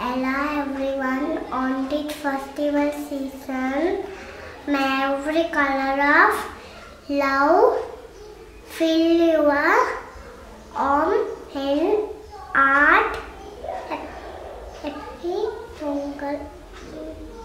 Hello everyone on this festival season. May every color of love fill your home in art. Happy Pongal.